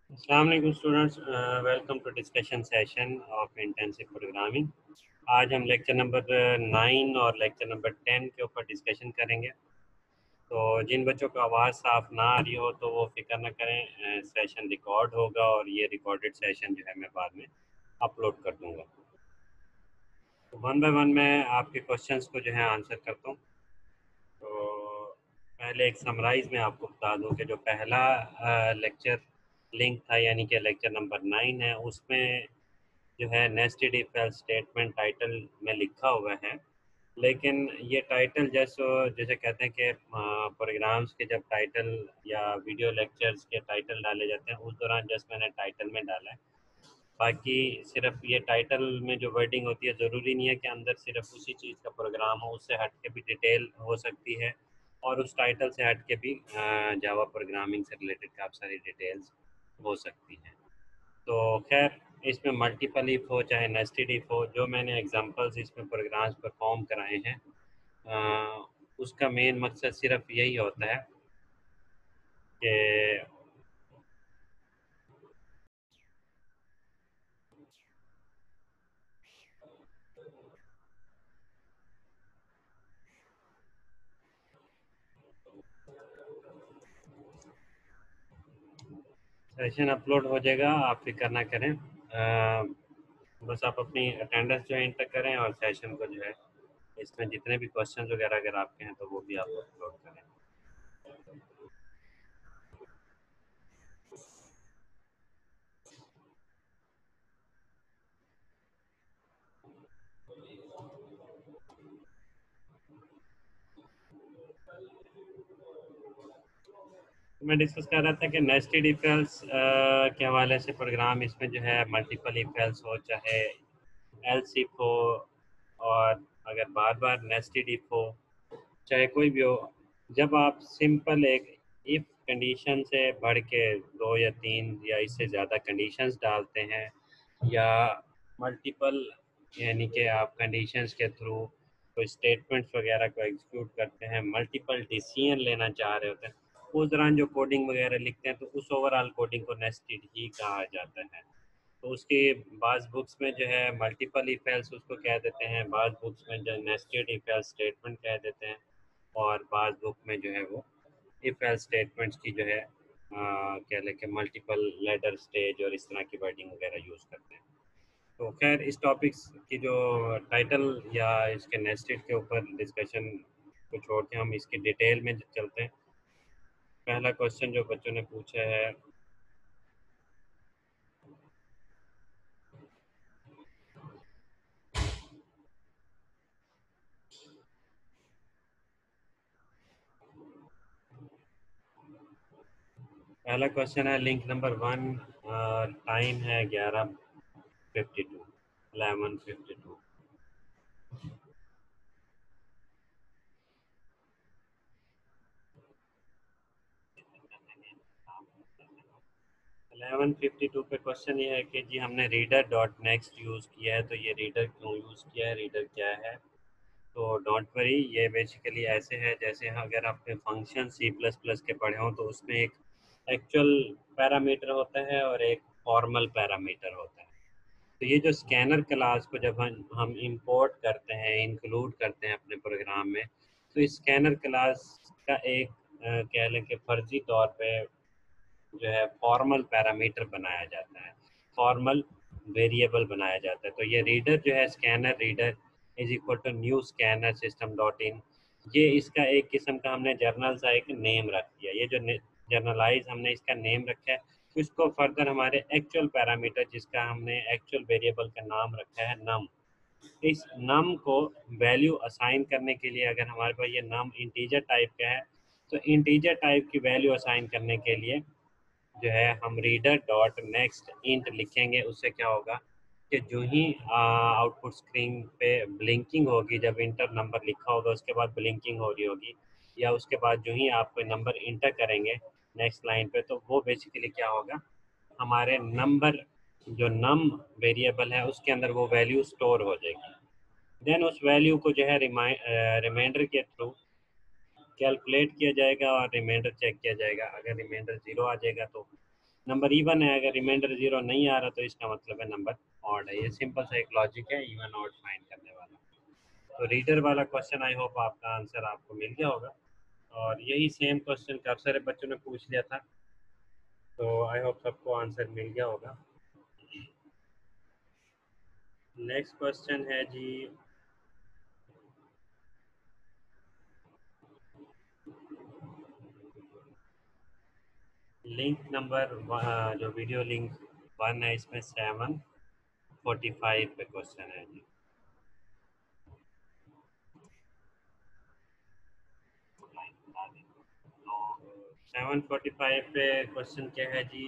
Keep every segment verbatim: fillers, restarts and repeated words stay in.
अस्सलाम वालेकुम students, welcome to discussion session of intensive programming. आज हम लेक्चर नंबर नाइन और लेक्चर नंबर टेन के ऊपर डिस्कशन करेंगे। तो जिन बच्चों को आवाज़ साफ ना आ रही हो तो वो फिक्र ना करें, सेशन रिकॉर्ड होगा और ये रिकॉर्डेड सेशन जो है मैं बाद में अपलोड कर दूंगा। तो वन बाय वन मैं आपके क्वेश्चंस को जो है आंसर करता हूँ। तो पहले एक समराइज में आपको बता दूं कि जो पहला लेक्चर लिंक था यानी कि लेक्चर नंबर नाइन है, उसमें जो है nested if else statement title में लिखा हुआ है। लेकिन ये टाइटल जैसे जैसे कहते हैं कि प्रोग्राम्स के जब टाइटल या वीडियो लेक्चर्स के टाइटल डाले जाते हैं, उस दौरान जस्ट मैंने टाइटल में डाला है। बाकी सिर्फ ये टाइटल में जो वर्डिंग होती है, ज़रूरी नहीं है कि अंदर सिर्फ उसी चीज़ का प्रोग्राम हो, उससे हट के भी डिटेल हो सकती है और उस टाइटल से हट के भी जावा प्रोग्रामिंग से रिलेटेड काफ़ी सारी डिटेल्स हो सकती हैं। तो खैर, इसमें मल्टीपल इफ हो चाहे नेस्टेड इफ हो, जो मैंने एग्जांपल्स इसमें प्रोग्राम्स परफॉर्म कराए हैं, अ, उसका मेन मकसद सिर्फ यही होता है कि सेशन अपलोड हो जाएगा, आप फिक्र ना करें। अ, बस आप अपनी अटेंडेंस जो है इंटर करें और सेशन को जो है इसमें जितने भी क्वेश्चन वगैरह अगर आपके हैं तो वो भी आप अपलोड करें। तो मैं डिस्कस कर रहा था कि नेस्टेड इफ एल्स के हवाले से प्रोग्राम इसमें जो है मल्टीपल इफ एल्स हो चाहे एल्स इफ हो, और अगर बार बार नेस्टेड इफ हो, चाहे कोई भी हो, जब आप सिंपल एक इफ कंडीशन से बढ़ के दो या तीन या इससे ज़्यादा कंडीशंस डालते हैं या मल्टीपल यानी कि आप कंडीशंस के थ्रू कोई स्टेटमेंट्स वगैरह को एग्जीक्यूट करते हैं, मल्टीपल डिसीजन लेना चाह रहे होते हैं, उस दौरान जो कोडिंग वगैरह लिखते हैं तो उस ओवरऑल कोडिंग को नेस्टेड ही कहा जाता है। तो उसके बाज़ बुक्स में जो है मल्टीपल इफ एल्स उसको कह देते हैं, बाज़ बुक्स में जो नेस्टेड इफ एल्स स्टेटमेंट कह देते हैं, और बाज़ बुक में जो है वो इफ एल्स स्टेटमेंट्स की जो है अ, कह लें कि मल्टीपल लेटर स्टेज और इस तरह की वर्डिंग वगैरह यूज़ करते हैं। तो खैर, इस टॉपिक्स की जो टाइटल या इसके नेस्टेड के ऊपर डिस्कशन को छोड़ के हम इसकी डिटेल में चलते हैं। पहला क्वेश्चन जो बच्चों ने पूछा है, पहला क्वेश्चन है लिंक नंबर वन, टाइम है ग्यारह fifty two, eleven fifty two. Eleven fifty two पे क्वेश्चन ये है कि जी हमने रीडर डॉट नेक्स्ट यूज़ किया है, तो ये रीडर क्यों यूज़ किया है, रीडर क्या है। तो डोंट वरी, ये बेसिकली ऐसे है जैसे अगर आपने फंक्शन सी प्लस प्लस के पढ़े हों तो उसमें एक एक्चुअल पैरामीटर होता है और एक फॉर्मल पैरामीटर होता है। तो ये जो स्कैनर क्लास को जब हम हम इंपोर्ट करते हैं, इंक्लूड करते हैं अपने प्रोग्राम में, तो इस स्कैनर क्लास का एक अ, कह लें कि फर्जी तौर पे जो है फॉर्मल पैरामीटर बनाया जाता है, फॉर्मल वेरिएबल बनाया जाता है। तो ये रीडर जो है, scanner reader is equal to new scanner system dot in, ये इसका एक किस्म का हमने जर्नल सा एक नेम रख दिया। ये जो जर्नलाइज हमने इसका नेम रखा है, इसको फर्दर हमारे एक्चुअल पैरामीटर जिसका हमने एक्चुअल वेरिएबल का नाम रखा है नम, इस नम को वैल्यू असाइन करने के लिए, अगर हमारे पास ये नम इंटीजर टाइप का है तो इंटीजर टाइप की वैल्यू असाइन करने के लिए जो है हम रीडर डॉट नेक्स्ट इंट लिखेंगे। उससे क्या होगा कि जो ही आउटपुट स्क्रीन पे ब्लिंकिंग होगी, जब इंटर नंबर लिखा होगा उसके बाद ब्लिंकिंग हो रही होगी, या उसके बाद जो ही आप कोई नंबर इंटर करेंगे नेक्स्ट लाइन पे, तो वो बेसिकली क्या होगा, हमारे नंबर जो नम वेरिएबल है उसके अंदर वो वैल्यू स्टोर हो जाएगी। देन उस वैल्यू को जो है रिमाइंडर के थ्रू कैलकुलेट किया जाएगा और रिमाइंडर चेक किया जाएगा। अगर रिमाइंडर ज़ीरो आ जाएगा तो नंबर इवन है, अगर रिमाइंडर जीरो नहीं आ रहा तो इसका मतलब है नंबर ऑड है। ये सिंपल सा एक लॉजिक है इवन ऑड फाइंड करने वाला। तो रीडर वाला क्वेश्चन आई होप आपका आंसर आपको मिल गया होगा, और यही सेम क्वेश्चन काफ़ी सारे बच्चों ने पूछ लिया था, तो आई होप सबको आंसर मिल गया होगा। नेक्स्ट क्वेश्चन है जी, लिंक नंबर, जो वीडियो लिंक वन है इसमें सेवन फोर्टी फाइव पे क्वेश्चन है जी। सेवन फोर्टी फाइव पे क्वेश्चन क्या है जी,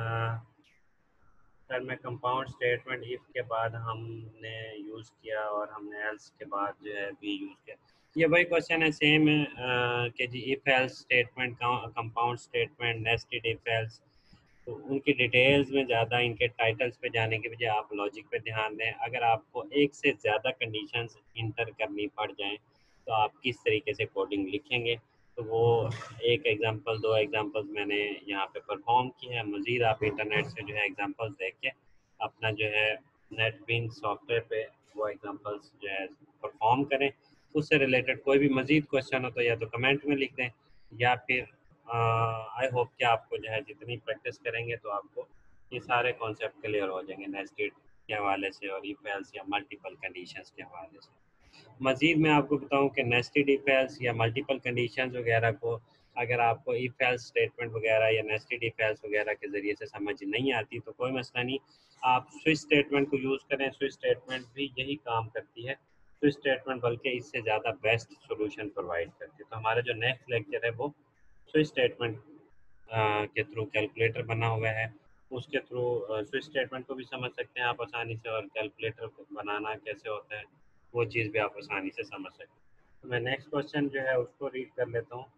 सर मैं कंपाउंड स्टेटमेंट इफ के बाद हमने यूज़ किया और हमने एल्स के बाद जो है भी यूज़ किया। ये वही क्वेश्चन है, सेम है अ, कि जी if else statement, compound statement, nested if else, तो उनकी डिटेल्स में ज़्यादा इनके टाइटल्स पे जाने के बजाय आप लॉजिक पे ध्यान दें। अगर आपको एक से ज़्यादा कंडीशंस इंटर करनी पड़ जाएं तो आप किस तरीके से कोडिंग लिखेंगे, तो वो एक एग्जांपल, दो एग्जांपल्स मैंने यहाँ पे परफॉर्म किए हैं। मज़ीद आप इंटरनेट से जो है एग्जांपल्स देख के अपना जो है नेटबिंग सॉफ्टवेयर पे वो एग्जांपल्स जो है परफॉर्म करें। उससे रिलेटेड कोई भी मज़ीद क्वेश्चन हो तो या तो कमेंट में लिख दें, या फिर आई होप कि आपको जो है जितनी प्रैक्टिस करेंगे तो आपको ये सारे कॉन्सेप्ट क्लियर हो जाएंगे नेस्टेड के हवाले से और इफ एल्स या मल्टीपल कंडीशंस के हवाले से। मज़ीद मैं आपको बताऊं कि नेस्टेड इफ एल्स या मल्टीपल कंडीशंस वगैरह को अगर आपको इफ एल्स स्टेटमेंट वगैरह या नेस्टेड इफ एल्स वगैरह के ज़रिए से समझ नहीं आती तो कोई मसला नहीं, आप स्विच स्टेटमेंट को यूज़ करें। स्विच स्टेटमेंट भी यही काम करती है। स्विच स्टेटमेंट बल्कि इससे ज़्यादा बेस्ट सोल्यूशन प्रोवाइड करती है। तो हमारा जो नेक्स्ट लेक्चर है वो स्विच स्टेटमेंट के थ्रू कैलकुलेटर बना हुआ है, उसके थ्रू स्विच स्टेटमेंट को भी समझ सकते हैं आप आसानी से, और कैलकुलेटर बनाना कैसे होता है वो चीज़ भी आप आसानी से समझ सकते हैं। तो मैं नेक्स्ट क्वेश्चन जो है उसको रीड कर लेता हूँ।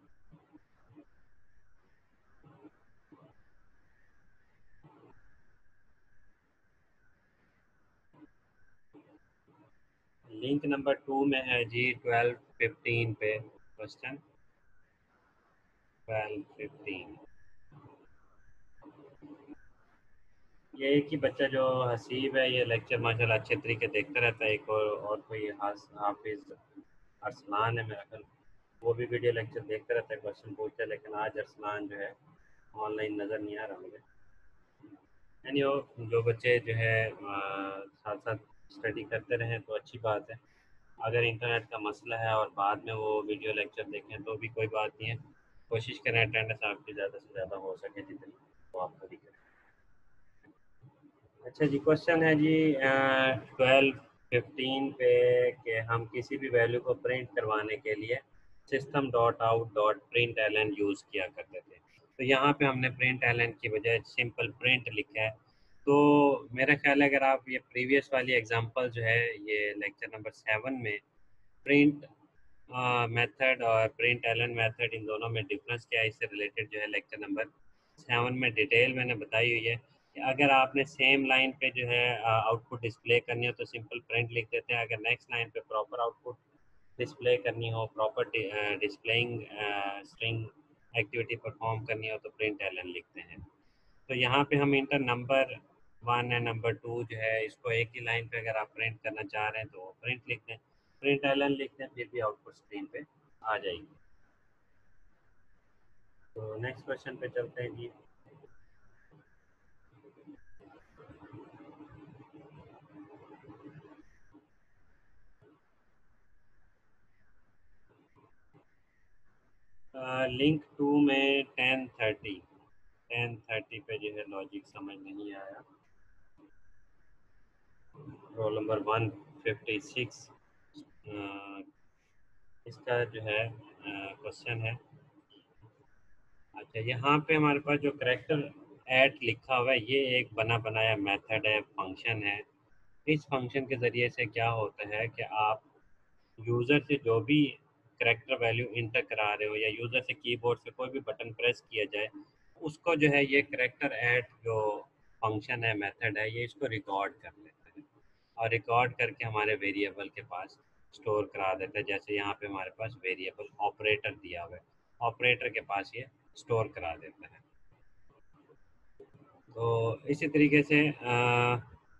लिंक नंबर टू में है जी ट्वेल्व फिफ्टीन पे क्वेश्चन, ट्वेल्व फिफ्टीन। ये एक ही बच्चा जो हसीब है ये लेक्चर माशाल्लाह अच्छे तरीके देखता रहता है। एक और, और कोई हास हाफिज अरसलान है मेरा ख्याल, वो भी वीडियो लेक्चर देखता रहता है, क्वेश्चन पूछता है, लेकिन आज अरसलान जो है ऑनलाइन नज़र नहीं आ रहा मुझे। यानी वो जो बच्चे जो है साथ साथ स्टडी करते रहें तो अच्छी बात है। अगर इंटरनेट का मसला है और बाद में वो वीडियो लेक्चर देखें तो भी कोई बात नहीं है। कोशिश करें अटेंडेंस आपकी ज़्यादा से ज़्यादा हो सके जितनी, तो आप पूरी करें। अच्छा जी, क्वेश्चन है जी ट्वेल्व फिफ्टीन पे कि हम किसी भी वैल्यू को प्रिंट करवाने के लिए system dot out dot print L N use किया करते थे। तो यहाँ पे हमने प्रिंट एल एन की बजाय सिंपल प्रिंट लिखा है। तो मेरा ख्याल है अगर आप ये प्रीवियस वाली एग्जांपल जो है ये लेक्चर नंबर सेवन में प्रिंट मेथड और प्रिंट एल एन मेथड, इन दोनों में डिफरेंस क्या है, इससे रिलेटेड जो है लेक्चर नंबर सेवन में डिटेल मैंने बताई हुई है कि अगर आपने सेम लाइन पे जो है आउटपुट डिस्प्ले करनी हो तो सिंपल प्रिंट लिख देते हैं। अगर नेक्स्ट लाइन पे प्रॉपर आउटपुट डिस्प्ले करनी हो, proper displaying string activity perform करनी हो तो प्रिंट एल एन लिखते हैं। तो यहाँ पे हम इंटर नंबर वन है, नंबर टू जो है इसको एक ही लाइन पे अगर आप प्रिंट करना चाह रहे हैं तो प्रिंट लिख दें, प्रिंट एल एन लिख दें, फिर भी आउटपुट स्क्रीन पे आ जाएगी। तो नेक्स्ट क्वेश्चन पे चलते हैं जी। लिंक टू में टेन थर्टी, टेन थर्टी पे जो है लॉजिक समझ नहीं आया। Roll number one fifty six, इसका जो है क्वेश्चन है। अच्छा, यहाँ पे हमारे पास जो करेक्टर ऐड लिखा हुआ है ये एक बना बनाया मेथड है, फंक्शन है। इस फंक्शन के ज़रिए से क्या होता है कि आप यूज़र से जो भी करेक्टर वैल्यू इंटर करा रहे हो या यूज़र से कीबोर्ड से कोई भी बटन प्रेस किया जाए, उसको जो है ये करेक्टर ऐड जो फंक्शन है, मेथड है, ये इसको रिकॉर्ड कर लेता है और रिकॉर्ड करके हमारे वेरिएबल के पास स्टोर करा देता है। जैसे यहाँ पे हमारे पास वेरिएबल ऑपरेटर दिया हुआ है, ऑपरेटर के पास ये स्टोर करा देता है। तो इसी तरीके से आ,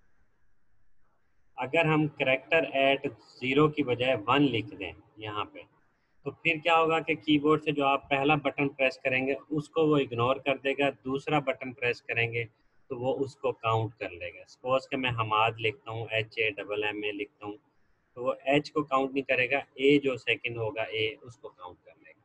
अगर हम करेक्टर एट ज़ीरो की बजाय वन लिख दें यहाँ पे, तो फिर क्या होगा कि कीबोर्ड से जो आप पहला बटन प्रेस करेंगे उसको वो इग्नोर कर देगा, दूसरा बटन प्रेस करेंगे तो वो उसको काउंट कर लेगा। सपोज कि मैं हमाद लिखता हूँ, H A double M A लिखता हूँ, तो वो एच को काउंट नहीं करेगा, ए जो सेकंड होगा ए उसको काउंट कर लेगा।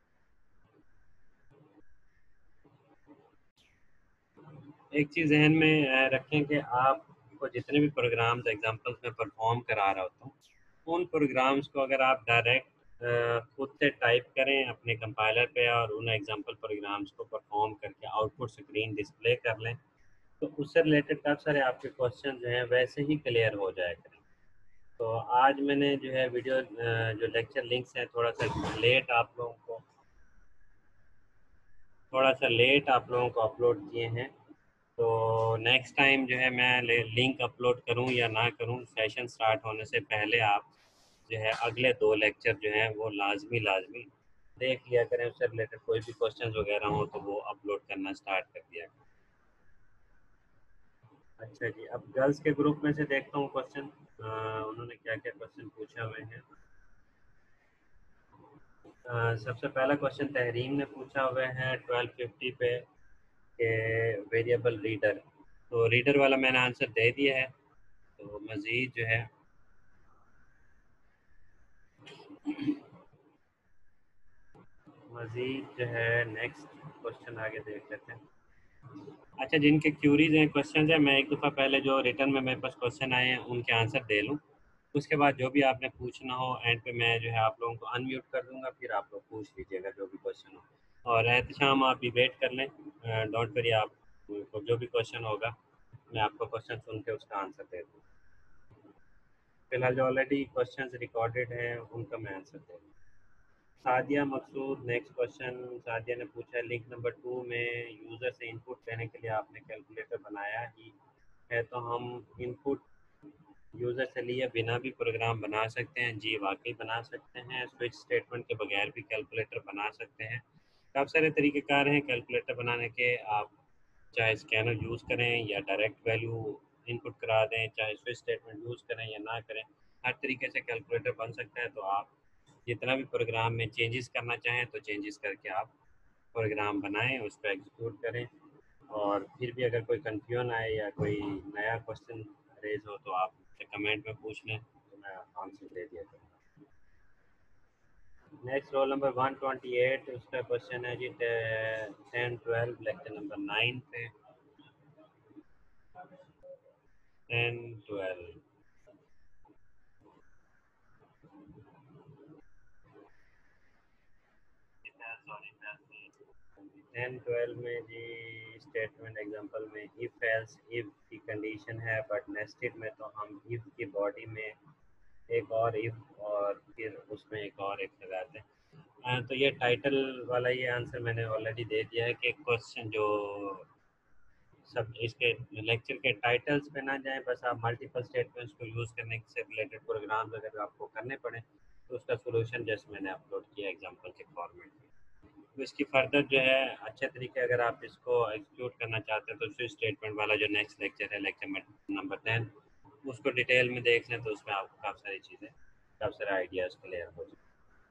एक चीज़ जहन में अ, रखें कि आपको जितने भी प्रोग्राम्स एग्जांपल्स में परफॉर्म करा रहा होता हूँ, उन प्रोग्राम्स को अगर आप डायरेक्ट खुद से टाइप करें अपने कंपाइलर पे और उन एग्जांपल प्रोग्राम्स को परफॉर्म करके आउटपुट स्क्रीन डिस्प्ले कर लें, तो उससे रिलेटेड काफ़ी सारे आपके क्वेश्चन जो हैं वैसे ही क्लियर हो जाए करें। तो आज मैंने जो है वीडियो अ, जो लेक्चर लिंक्स हैं थोड़ा सा लेट आप लोगों को थोड़ा सा लेट आप लोगों को अपलोड किए हैं। तो नेक्स्ट टाइम जो है मैं लिंक अपलोड करूं या ना करूं, सेशन स्टार्ट होने से पहले आप जो है अगले दो लेक्चर जो हैं वो लाजमी लाजमी देख लिया करें। उससे रिलेटेड कोई भी क्वेश्चन वगैरह हो तो वो अपलोड करना स्टार्ट कर दिया करें। अच्छा जी, अब गर्ल्स के ग्रुप में से देखता हूँ क्वेश्चन उन्होंने क्या क्या क्वेश्चन पूछा हुए हैं। अ, सबसे पहला क्वेश्चन तहरीम ने पूछा हुआ है ट्वेल्व फिफ्टी पे के वेरिएबल रीडर। तो रीडर वाला मैंने आंसर दे दिया है। तो मज़ीद जो है मज़ीद जो है नेक्स्ट क्वेश्चन आगे देख लेते हैं। अच्छा, जिनके क्यूरीज हैं क्वेश्चन हैं, मैं एक दफ़ा पहले जो रिटर्न में मेरे पास क्वेश्चन आए हैं उनके आंसर दे लूँ, उसके बाद जो भी आपने पूछना हो एंड पे मैं जो है आप लोगों को अनम्यूट कर दूंगा, फिर आप लोग पूछ लीजिएगा जो भी क्वेश्चन हो। और एहतशाम आप भी वेट कर लें, डोंट वरी, आप को जो भी क्वेश्चन होगा मैं आपको क्वेश्चन सुन के उसका आंसर दे दूँ। फिलहाल जो ऑलरेडी क्वेश्चन रिकॉर्डेड हैं उनका मैं आंसर दे दूँ। सादिया मकसूद नेक्स्ट क्वेश्चन सादिया ने पूछा है, लिंक नंबर टू में यूज़र से इनपुट लेने के लिए आपने कैलकुलेटर बनाया ही है, तो हम इनपुट यूज़र से लिए बिना भी प्रोग्राम बना सकते हैं? जी वाकई बना सकते हैं, स्विच स्टेटमेंट के बगैर भी कैलकुलेटर बना सकते हैं। काफ़ी सारे तरीक़ेकार हैं कैलकुलेटर बनाने के। आप चाहे स्कैनर यूज़ करें या डायरेक्ट वैल्यू इनपुट करा दें, चाहे स्विच स्टेटमेंट यूज़ करें या ना करें, हर तरीके से कैलकुलेटर बन सकता है। तो आप जितना भी प्रोग्राम में चेंजेस करना चाहें तो चेंजेस करके आप प्रोग्राम बनाएं, उस पर एग्जीक्यूट करें। और फिर भी अगर कोई कन्फ्यूजन आए या कोई नया क्वेश्चन रेज हो तो आप मुझसे कमेंट में पूछ लें, तो मैं आंसर दे दिया करूँगा। Next roll number one twenty eight, उसका क्वेश्चन है जी ten twelve lecture number nine पे। टेन ट्वेल्व टेन ट्वेल्व में जी स्टेटमेंट एग्जांपल में इफ़ एल्स इफ़ की कंडीशन है, बट नेस्टेड में तो हम इफ़ की बॉडी में एक और इफ़ और फिर उसमें एक और एक लगाते हैं। हाँ, तो ये टाइटल वाला ये आंसर मैंने ऑलरेडी दे दिया है कि क्वेश्चन जो सब इसके लेक्चर के टाइटल्स पे ना जाएं, बस आप मल्टीपल स्टेटमेंट्स को यूज़ करने से रिलेटेड प्रोग्राम्स अगर आपको करने पड़े तो उसका सॉल्यूशन जस्ट मैंने अपलोड किया एग्जांपल के फॉर्मेट में। तो इसकी फर्दर जो है अच्छे तरीके अगर आप इसको एग्जीक्यूट करना चाहते हैं तो स्विच स्टेटमेंट वाला जो नेक्स्ट लेक्चर है लेक्चर नंबर टेन, उसको डिटेल में देख लें, तो उसमें आपको काफ़ी सारी चीज़ें काफ़ी सारे आइडियाज़ क्लियर हो जाए।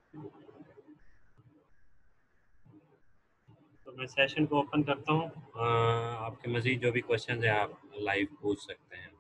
तो मैं सेशन को ओपन करता हूँ। आपके मज़ीद जो भी क्वेश्चन है आप लाइव पूछ सकते हैं।